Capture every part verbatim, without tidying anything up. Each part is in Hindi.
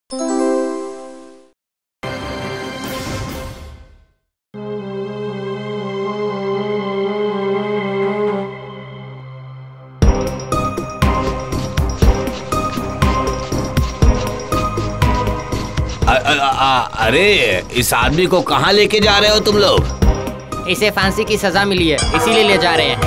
अरे इस आदमी को कहाँ लेके जा रहे हो तुम लोग? इसे फांसी की सजा मिली है, इसीलिए ले जा रहे हैं।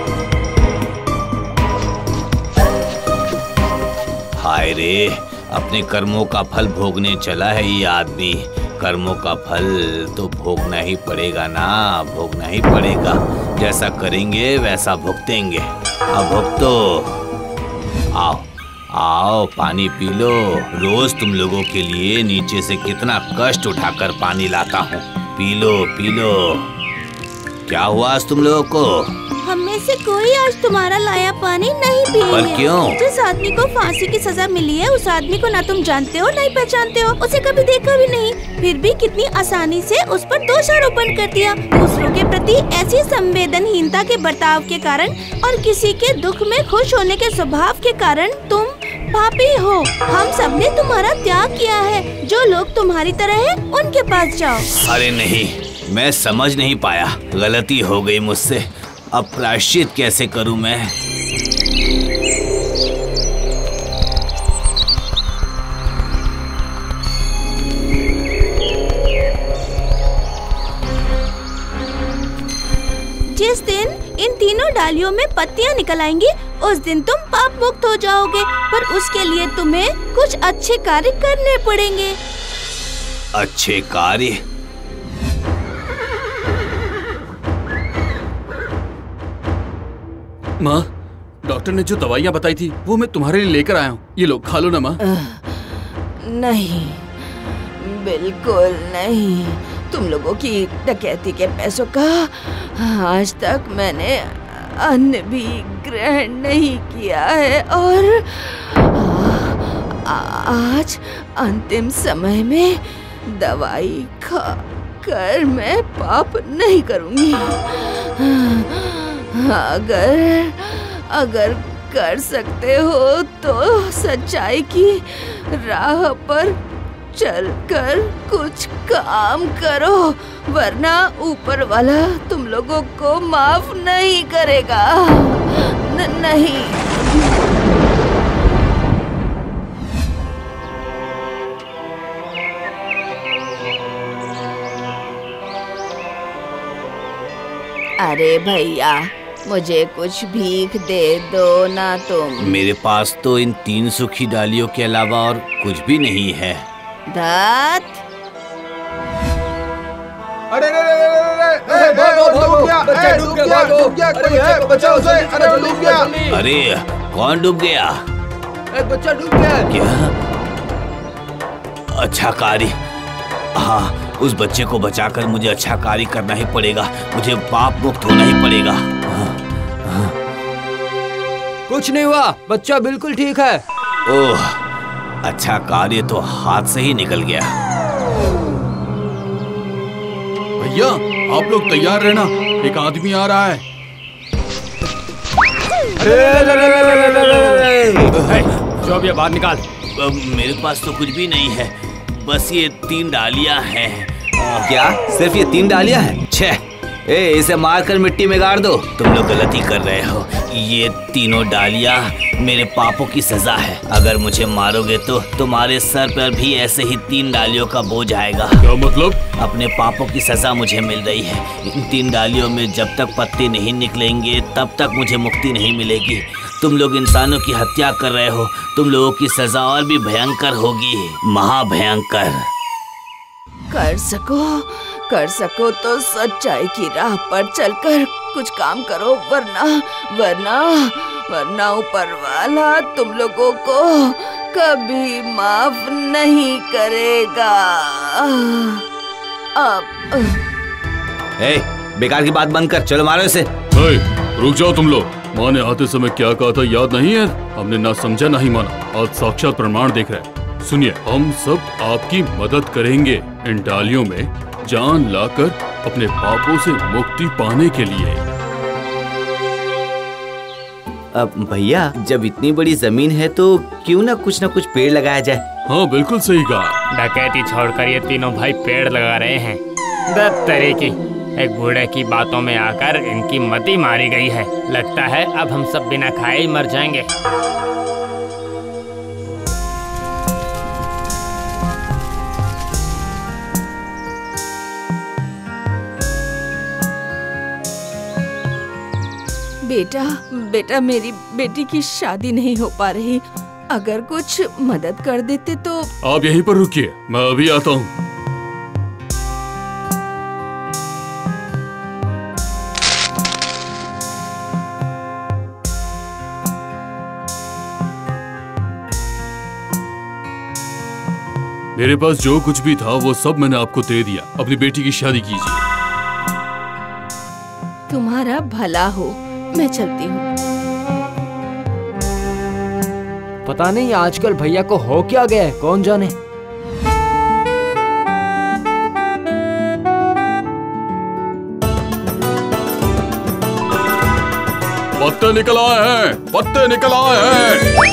हाय रे, अपने कर्मों का फल भोगने चला है ये आदमी। कर्मों का फल तो भोगना ही पड़ेगा ना, भोगना ही पड़ेगा। जैसा करेंगे वैसा भुगतेंगे। अब भुगतो। आओ आओ पानी पी लो। रोज तुम लोगों के लिए नीचे से कितना कष्ट उठाकर पानी लाता हूँ। पी लो पी लो। क्या हुआ आज तुम लोगों को? हम में से कोई आज तुम्हारा लाया पानी नहीं पिएगा। पर क्यों? जिस आदमी को फांसी की सजा मिली है उस आदमी को ना तुम जानते हो ना ही पहचानते हो, उसे कभी देखा भी नहीं, फिर भी कितनी आसानी से उस पर दोषारोपण कर दिया। दूसरों के प्रति ऐसी संवेदनहीनता के बर्ताव के कारण और किसी के दुख में खुश होने के स्वभाव के कारण तुम पापी हो। हम सब ने तुम्हारा त्याग किया है। जो लोग तुम्हारी तरह हैं, उनके पास जाओ। अरे नहीं, मैं समझ नहीं पाया, गलती हो गई मुझसे। अब प्रायश्चित कैसे करूं मैं? जिस दिन इन तीनों डालियों में पत्तियां निकल आएंगी उस दिन तुम पाप मुक्त हो जाओगे, पर उसके लिए तुम्हें कुछ अच्छे कार्य करने पड़ेंगे। अच्छे कार्य? माँ, डॉक्टर ने जो दवाइयाँ बताई थी वो मैं तुम्हारे लिए लेकर आया हूँ। ये लो, खा लो ना माँ। नहीं, बिल्कुल नहीं। तुम लोगों की डकैती के पैसों का आज तक मैंने अन्न भी ग्रहण नहीं किया है और आज अंतिम समय में दवाई खा कर मैं पाप नहीं करूँगी। अगर अगर कर सकते हो तो सच्चाई की राह पर चलकर कुछ काम करो, वरना ऊपर वाला तुम लोगों को माफ नहीं करेगा। न, नहीं अरे भैया, मुझे कुछ भीख दे दो ना तुम। मेरे पास तो इन तीन सूखी डालियों के अलावा और कुछ भी नहीं है। दात? अरे अरे अरे अरे भागो भागो, बच्चा डूब गया, डूब गया, कोई है बचाओ उसे। अरे डूब गया। अरे कौन डूब गया? एक बच्चा डूब गया। क्या? अच्छा कार्य। हाँ, उस बच्चे को बचाकर मुझे अच्छा कार्य करना ही पड़ेगा। मुझे पाप मुक्त होना ही पड़ेगा। हाँ, हाँ। कुछ नहीं हुआ, बच्चा बिल्कुल ठीक है। ओह, अच्छा कार्य तो हाथ से ही निकल गया। भैया, आप लोग तैयार रहना, एक आदमी आ रहा है। जो अब ये बाहर निकाल। मेरे पास तो कुछ भी नहीं है, बस ये तीन डालियां हैं। क्या सिर्फ ये तीन डालियां हैं? छह। ए, इसे मारकर मिट्टी में गाड़ दो। तुम लोग गलती कर रहे हो। ये तीनों डालियां मेरे पापों की सजा है। अगर मुझे मारोगे तो तुम्हारे सर पर भी ऐसे ही तीन डालियों का बोझ आएगा। क्या मतलब? अपने पापों की सजा मुझे मिल रही है। इन तीन डालियों में जब तक पत्ते नहीं निकलेंगे तब तक मुझे मुक्ति नहीं मिलेगी। तुम लोग इंसानों की हत्या कर रहे हो। तुम लोगों की सजा और भी भयंकर होगी, महाभयंकर। कर सको कर सको तो सच्चाई की राह पर चलकर कुछ काम करो, वरना वरना वरना ऊपर वाला तुम लोगों को कभी माफ नहीं करेगा। अब ए, बेकार की बात बंद कर, चलो मारो इसे। ए, रुक जाओ तुम लोग। माँ ने आते समय क्या कहा था याद नहीं है? हमने ना समझा ना ही माना। आज साक्षात प्रमाण देख रहे हैं। सुनिए, हम सब आपकी मदद करेंगे इन डालियों में जान लाकर अपने पापों से मुक्ति पाने के लिए। अब भैया, जब इतनी बड़ी जमीन है तो क्यों ना कुछ ना कुछ पेड़ लगाया जाए। हाँ बिल्कुल सही कहा। डकैती छोड़कर ये तीनों भाई पेड़ लगा रहे हैं। दस तरीके एक बूढ़े की बातों में आकर इनकी मति मारी गई है। लगता है अब हम सब बिना खाए ही मर जाएंगे। बेटा बेटा मेरी बेटी की शादी नहीं हो पा रही। अगर कुछ मदद कर देते तो। आप यहीं पर रुकिए, मैं अभी आता हूँ। मेरे पास जो कुछ भी था वो सब मैंने आपको दे दिया। अपनी बेटी की शादी कीजिए। तुम्हारा भला हो, मैं चलती हूँ। पता नहीं आजकल भैया को हो क्या गया है, कौन जाने। पत्ते निकल आए हैं, पत्ते निकल आए हैं।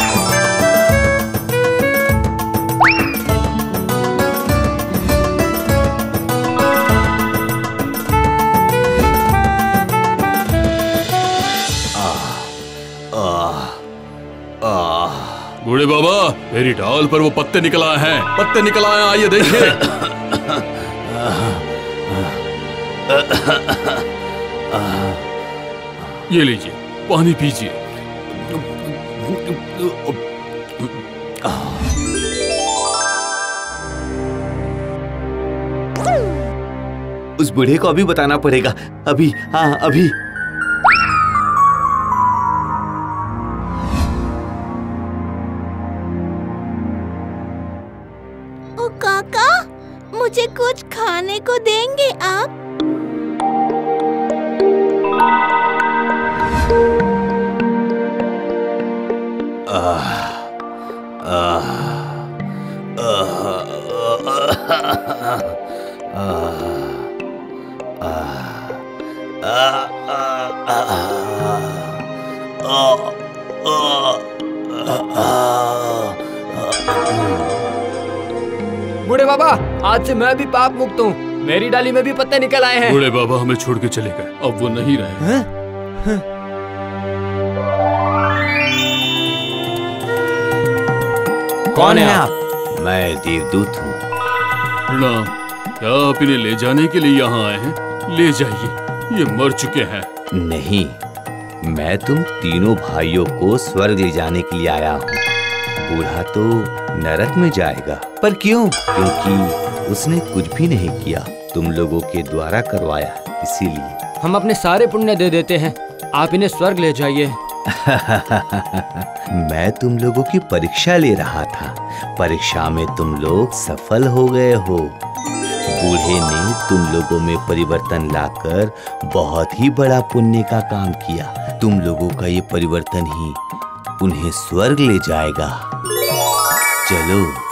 बूढ़े बाबा, मेरी डाल पर वो पत्ते निकल आए हैं, पत्ते निकल आए हैं, आइए देखिए। ये लीजिए, पानी पीजिए। उस बूढ़े को अभी बताना पड़ेगा, अभी, हाँ अभी। मुझे कुछ खाने को देंगे आप? आह, आह, बूढ़े बाबा, आज से मैं भी पाप मुक्त हूँ। मेरी डाली में भी पत्ते निकल आए हैं। बूढ़े बाबा हमें छोड़ के चले गए, अब वो नहीं रहे। हैं? हैं? कौन है आप? मैं देवदूत हूँ। प्रणाम। क्या आप इन्हें ले जाने के लिए यहाँ आए हैं? ले जाइए, ये मर चुके हैं। नहीं, मैं तुम तीनों भाइयों को स्वर्ग ले जाने के लिए आया हूँ। बूढ़ा तो नरक में जाएगा, पर क्यों? क्योंकि उसने कुछ भी नहीं किया, तुम लोगों के द्वारा करवाया, इसीलिए। हम अपने सारे पुण्य दे देते हैं, आप इन्हें स्वर्ग ले जाइए। मैं तुम लोगों की परीक्षा ले रहा था, परीक्षा में तुम लोग सफल हो गए हो। बूढ़े ने तुम लोगों में परिवर्तन लाकर बहुत ही बड़ा पुण्य का काम किया। तुम लोगों का ये परिवर्तन ही उन्हें स्वर्ग ले जाएगा। चलो।